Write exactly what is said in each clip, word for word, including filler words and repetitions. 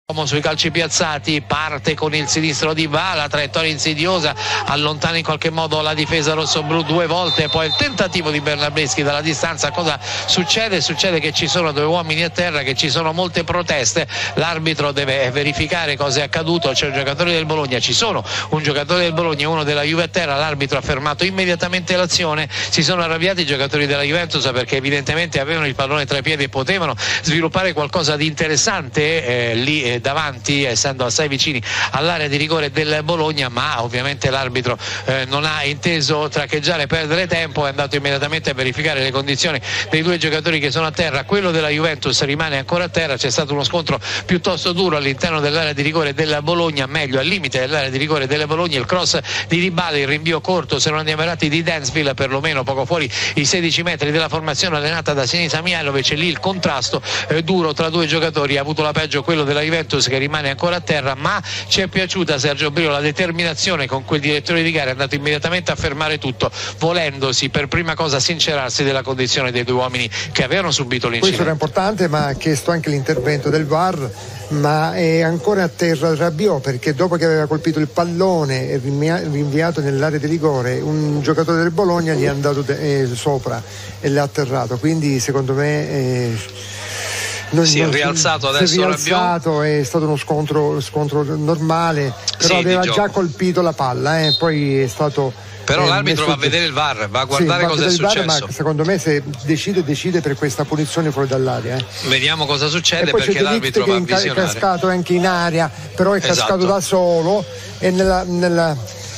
Sui calci piazzati, parte con il sinistro di Bala, traiettoria insidiosa, allontana in qualche modo la difesa rossoblu due volte, poi il tentativo di Bernardeschi dalla distanza. Cosa succede? Succede che ci sono due uomini a terra, che ci sono molte proteste, l'arbitro deve verificare cosa è accaduto, c'è un giocatore del Bologna, ci sono un giocatore del Bologna e uno della Juve a terra, l'arbitro ha fermato immediatamente l'azione, si sono arrabbiati i giocatori della Juventus perché evidentemente avevano il pallone tra i piedi e potevano sviluppare qualcosa di interessante eh, lì eh, davanti, essendo assai vicini all'area di rigore del Bologna, ma ovviamente l'arbitro eh, non ha inteso traccheggiare e perdere tempo, è andato immediatamente a verificare le condizioni dei due giocatori che sono a terra. Quello della Juventus rimane ancora a terra, c'è stato uno scontro piuttosto duro all'interno dell'area di rigore del Bologna, meglio al limite dell'area di rigore del Bologna, il cross di Dybala, il rinvio corto, se non andiamo errati, di Dansville, perlomeno poco fuori i sedici metri della formazione allenata da Sinisa Mihajlovic, lì il contrasto eh, duro tra due giocatori, ha avuto la peggio quello della Juventus che rimane ancora a terra, ma ci è piaciuta a Sergio Brio la determinazione con cui il direttore di gara è andato immediatamente a fermare tutto, volendosi per prima cosa sincerarsi della condizione dei due uomini che avevano subito l'incidente. Questo era importante, ma ha chiesto anche l'intervento del V A R, ma è ancora a terra Rabiot, perché dopo che aveva colpito il pallone e rinviato nell'area di rigore, un giocatore del Bologna gli è andato de- eh, sopra e l'ha atterrato, quindi secondo me eh, Non, si è rialzato adesso, si è rialzato, è stato uno scontro, scontro normale, però sì, aveva già colpito la palla, eh, poi è stato però eh, l'arbitro va a vedere il V A R, va a guardare sì, cosa è successo. V A R, ma secondo me se decide decide per questa punizione fuori dall'area, eh. Vediamo cosa succede, perché l'arbitro va a visionare. È cascato anche in aria, però è cascato esatto. da solo, e nella, nella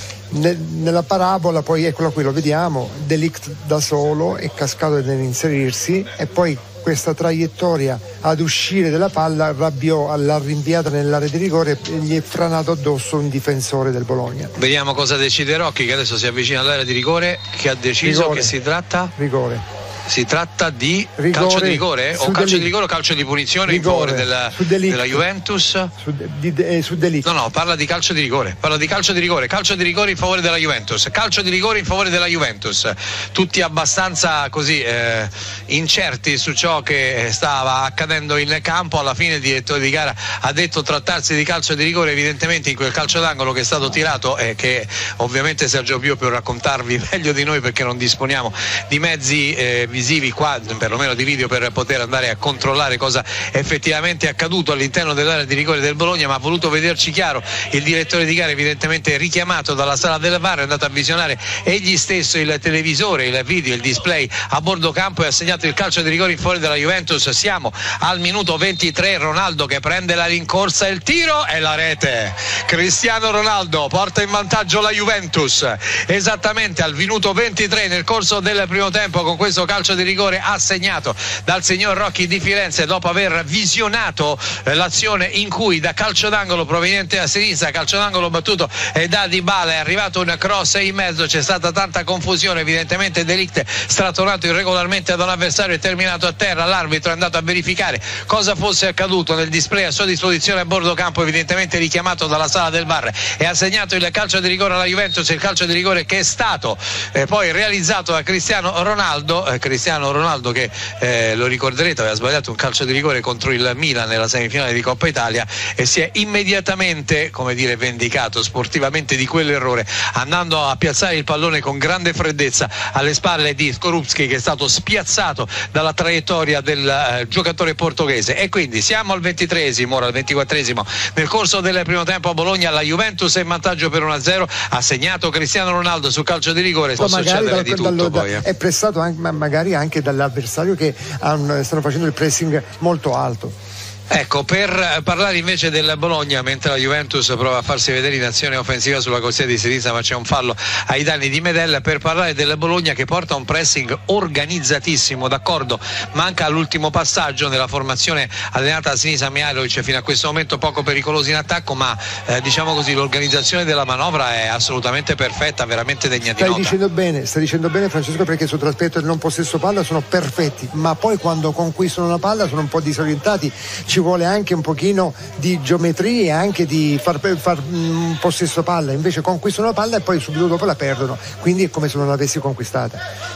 nella parabola poi eccola qui, lo vediamo, De Ligt da solo è cascato nell'inserirsi, e poi questa traiettoria ad uscire della palla, Rabiot l'ha rinviata nell'area di rigore e gli è franato addosso un difensore del Bologna. Vediamo cosa decide Rocchi, che adesso si avvicina all'area di rigore, che ha deciso rigore. che si tratta rigore si tratta di rigore, calcio di rigore o calcio di rigore o calcio di punizione rigore, in favore della, della Juventus su, di, eh, su De Ligt. No, no, parla di calcio di rigore, parla di calcio di rigore, calcio di rigore in favore della Juventus, calcio di rigore in favore della Juventus. Tutti abbastanza così eh, incerti su ciò che stava accadendo in campo. Alla fine il direttore di gara ha detto trattarsi di calcio di rigore, evidentemente in quel calcio d'angolo che è stato tirato e che ovviamente Sergio Pio può raccontarvi meglio di noi, perché non disponiamo di mezzi eh, visivi qua, perlomeno di video, per poter andare a controllare cosa effettivamente è accaduto all'interno dell'area di rigore del Bologna, ma ha voluto vederci chiaro il direttore di gara, evidentemente richiamato dalla sala del V A R, è andato a visionare egli stesso il televisore, il video, il display a bordo campo e ha segnato il calcio di rigore in favore della Juventus. Siamo al minuto ventitré, Ronaldo che prende la rincorsa, il tiro e la rete. Cristiano Ronaldo porta in vantaggio la Juventus esattamente al minuto ventitré nel corso del primo tempo, con questo calcio di rigore assegnato dal signor Rocchi di Firenze, dopo aver visionato eh, l'azione in cui da calcio d'angolo proveniente a sinistra, calcio d'angolo battuto e da Dybala, è arrivato un cross in mezzo, c'è stata tanta confusione, evidentemente De Ligt strattonato irregolarmente da un avversario e terminato a terra. L'arbitro è andato a verificare cosa fosse accaduto nel display a sua disposizione a bordo campo, evidentemente richiamato dalla sala del V A R, e ha segnato il calcio di rigore alla Juventus, il calcio di rigore che è stato eh, poi realizzato da Cristiano Ronaldo. eh, Cristiano Ronaldo che eh, lo ricorderete aveva sbagliato un calcio di rigore contro il Milan nella semifinale di Coppa Italia e si è immediatamente, come dire, vendicato sportivamente di quell'errore, andando a piazzare il pallone con grande freddezza alle spalle di Skorupski, che è stato spiazzato dalla traiettoria del eh, giocatore portoghese. E quindi siamo al ventitreesimo, ora al ventiquattresimo nel corso del primo tempo a Bologna. La Juventus è in vantaggio per uno a zero, ha segnato Cristiano Ronaldo sul calcio di rigore. Può succedere dal, di tutto dallo, poi, eh. È pressato anche, magari anche dall'avversario, che hanno, stanno facendo il pressing molto alto. Ecco, per parlare invece del Bologna, mentre la Juventus prova a farsi vedere in azione offensiva sulla corsia di sinistra, ma c'è un fallo ai danni di Medel, per parlare del Bologna che porta un pressing organizzatissimo, d'accordo, manca all'ultimo passaggio nella formazione allenata a sinistra Mihajlovic, fino a questo momento poco pericoloso in attacco, ma eh, diciamo così l'organizzazione della manovra è assolutamente perfetta, veramente degna di stai nota. Dicendo bene, stai dicendo bene Francesco, perché sul trasporto del non possesso palla sono perfetti, ma poi quando conquistano la palla sono un po' disorientati, ci vuole anche un pochino di geometria e anche di far, far un possesso palla, invece conquistano la palla e poi subito dopo la perdono, quindi è come se non l'avessi conquistata.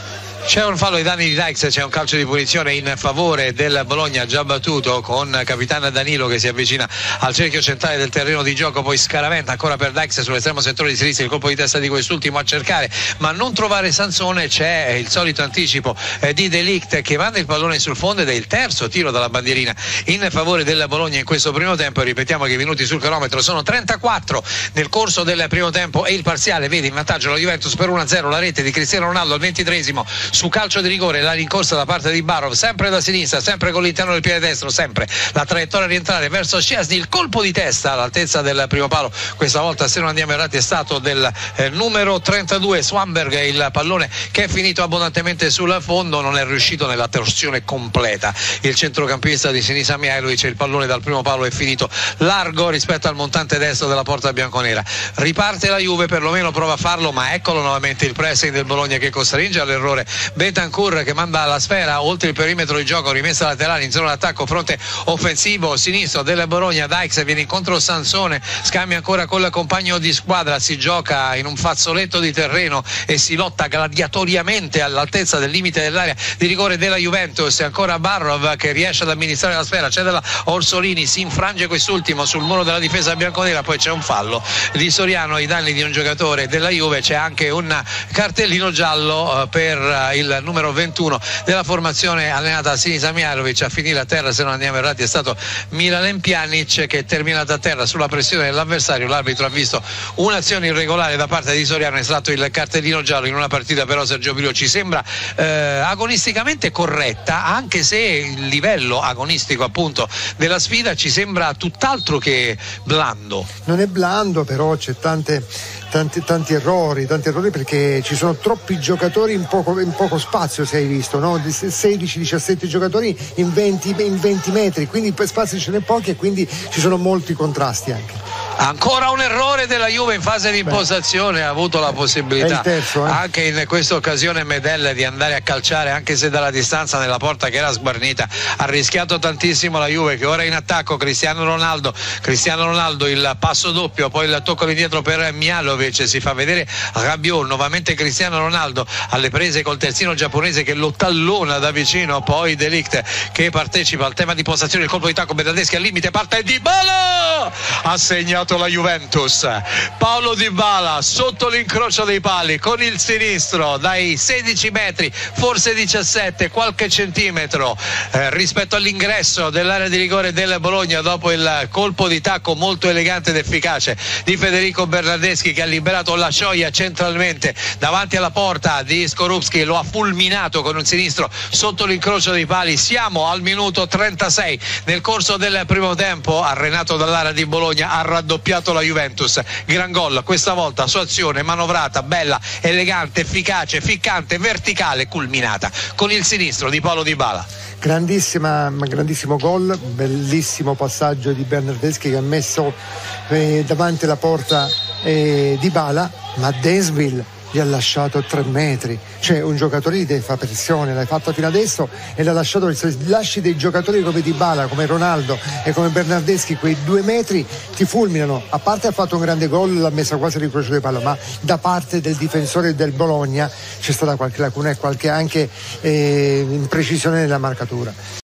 C'è un fallo ai danni di Dykes, c'è un calcio di punizione in favore del Bologna già battuto, con capitano Danilo che si avvicina al cerchio centrale del terreno di gioco, poi scaraventa ancora per Dykes sull'estremo settore di sinistra, il colpo di testa di quest'ultimo a cercare ma non trovare Sansone. C'è il solito anticipo eh, di De Ligt che manda il pallone sul fondo ed è il terzo tiro dalla bandierina in favore del Bologna in questo primo tempo. E ripetiamo che i minuti sul cronometro sono trentaquattro nel corso del primo tempo e il parziale vede in vantaggio la Juventus per uno a zero. La rete di Cristiano Ronaldo al ventitreesimo su calcio di rigore, la rincorsa da parte di Barov sempre da sinistra, sempre con l'interno del piede destro, sempre la traiettoria rientrare verso Szczesny, il colpo di testa all'altezza del primo palo, questa volta se non andiamo errati è stato del eh, numero trentadue Swanberg, il pallone che è finito abbondantemente sul fondo, non è riuscito nella torsione completa il centrocampista di Sinisa Mihajlovic, il pallone dal primo palo è finito largo rispetto al montante destro della porta bianconera. Riparte la Juve, perlomeno prova a farlo, ma eccolo nuovamente il pressing del Bologna che costringe all'errore Bentancur, che manda la sfera oltre il perimetro di gioco, rimessa laterale in zona d'attacco, fronte offensivo sinistro del Bologna. Dykes viene incontro Sansone, scambia ancora con il compagno di squadra, si gioca in un fazzoletto di terreno e si lotta gladiatoriamente all'altezza del limite dell'area di rigore della Juventus. Ancora Barov che riesce ad amministrare la sfera, c'è della Orsolini, si infrange quest'ultimo sul muro della difesa bianconera, poi c'è un fallo di Soriano ai danni di un giocatore della Juve, c'è anche un cartellino giallo per il numero ventuno della formazione allenata a Sinisa Mihajlovic. A finire a terra, se non andiamo errati, è stato Miralem Pjanic che è terminato a terra sulla pressione dell'avversario. L'arbitro ha visto un'azione irregolare da parte di Soriano, è stato il cartellino giallo in una partita però, Sergio Pirio, ci sembra eh, agonisticamente corretta, anche se il livello agonistico appunto della sfida ci sembra tutt'altro che blando. Non è blando, però c'è tante Tanti, tanti errori, tanti errori perché ci sono troppi giocatori in poco, in poco spazio, se hai visto, no? sedici diciassette giocatori in venti, in venti metri, quindi per spazi ce n'è pochi e quindi ci sono molti contrasti anche. Ancora un errore della Juve in fase di impostazione, ha avuto la possibilità terzo, eh? anche in questa occasione Medel di andare a calciare anche se dalla distanza nella porta che era sguarnita. Ha rischiato tantissimo la Juve, che ora è in attacco. Cristiano Ronaldo, Cristiano Ronaldo il passo doppio, poi il tocco indietro per Mihajlovic, si fa vedere Rabiot, nuovamente Cristiano Ronaldo alle prese col terzino giapponese che lo tallona da vicino, poi De Ligt che partecipa al tema di postazione, il colpo di tacco Bernardeschi al limite, parte Dybala, ha segnato la Juventus. Paolo Dybala sotto l'incrocio dei pali con il sinistro dai sedici metri, forse diciassette, qualche centimetro eh, rispetto all'ingresso dell'area di rigore del Bologna, dopo il colpo di tacco molto elegante ed efficace di Federico Bernardeschi che ha liberato la Scioia centralmente davanti alla porta di Skorupski, lo ha fulminato con un sinistro sotto l'incrocio dei pali. Siamo al minuto trentasei nel corso del primo tempo, arenato dall'area di Bologna, ha raddoppiato la Juventus. Gran gol questa volta, sua azione manovrata, bella, elegante, efficace, ficcante, verticale, culminata con il sinistro di Paolo Dybala. Grandissima, grandissimo gol, bellissimo passaggio di Bernardeschi che ha messo eh, davanti alla porta eh, Dybala, ma Densville gli ha lasciato tre metri, cioè un giocatore gli deve fare pressione, l'hai fatto fino adesso e l'ha lasciato. Se lasci dei giocatori come Dybala, come Ronaldo e come Bernardeschi, quei due metri ti fulminano. A parte ha fatto un grande gol, l'ha messa quasi all'incrocio di palla, ma da parte del difensore del Bologna c'è stata qualche lacuna e qualche anche eh, imprecisione nella marcatura.